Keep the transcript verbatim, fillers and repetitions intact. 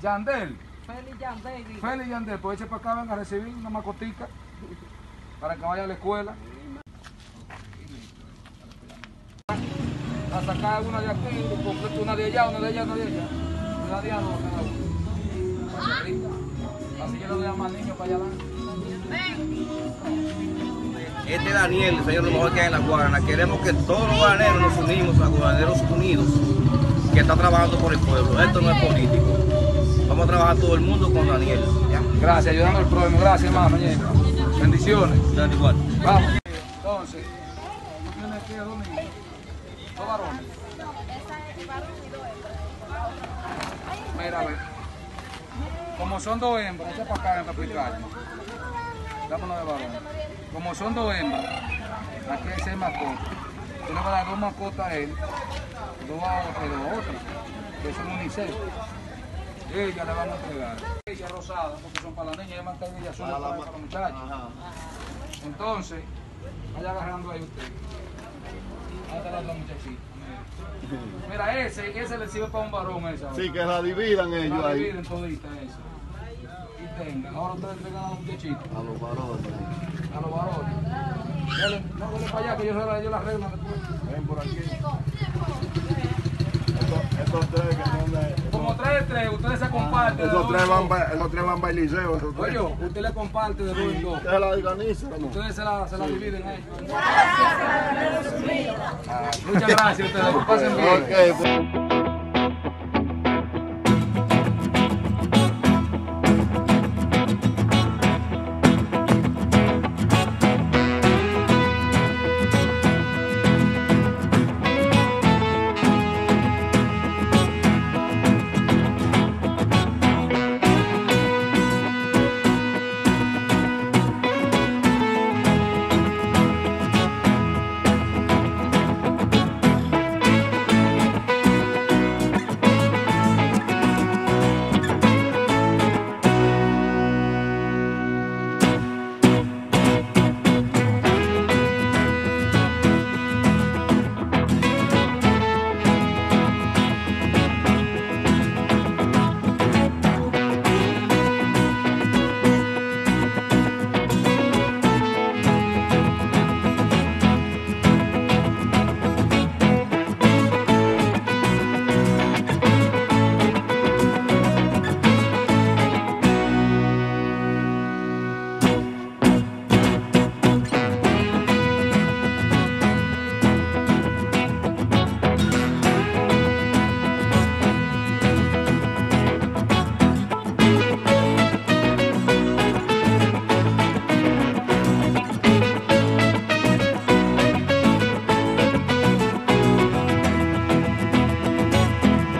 Yandel. Félix Yandel. Félix Yandel, pues eche para acá, venga a recibir una macotica para que vaya a la escuela. A sacar una de aquí, completo una de allá, una de allá, una de allá. Una de allá, no, cada uno. Así yo le doy a más niños para allá adelante. Este es Daniel, el señor lo mejor que hay en la Guarana. Queremos que todos los guaraneros nos unimos a Guaraneros Unidos, que está trabajando por el pueblo. Esto no es político. Vamos a trabajar todo el mundo con Daniel. ¿Ya? Gracias, ayudando al prójimo. Gracias, hermano. Bendiciones. Dale igual. Vamos. Entonces, ¿tú tienes que dos niños? ¿Dos varones? No, esa es varón y dos hembras. Mira, a ver. Como son dos hembras, echa para acá para explicarme. Dámonos de varón. Como son dos hembras, aquí hay seis mascotas. Tú le vas a dar dos mascotas a él, dos a otro y dos a otro, que son unisex. Ella le vamos a entregar. Ella rosada, porque son para las niñas, ella mantiene ella sola para, para los muchachos. Entonces, vaya agarrando ahí usted. Ahí está la dos muchachitas. Mira, ese, ese le sirve para un varón esa. Sí, que la dividan ellos La ahí. dividen todita esa. Y tengan. Ahora ustedes entregan a los muchachitos. A los varones. A los varones. Dale, no, dale para allá que yo, yo la arreglo después. Ven por aquí. Estos, estos tres que son de... Como tres de tres, ustedes se comparten. Esos tres van, pa- esos tres van para el liceo, esos tres. Oye, usted le comparte de dos en dos. Ustedes la organizan, ¿no? Ustedes se la, se la dividen ahí. Ah, muchas gracias a ustedes. Pasen bien. Ok, pues.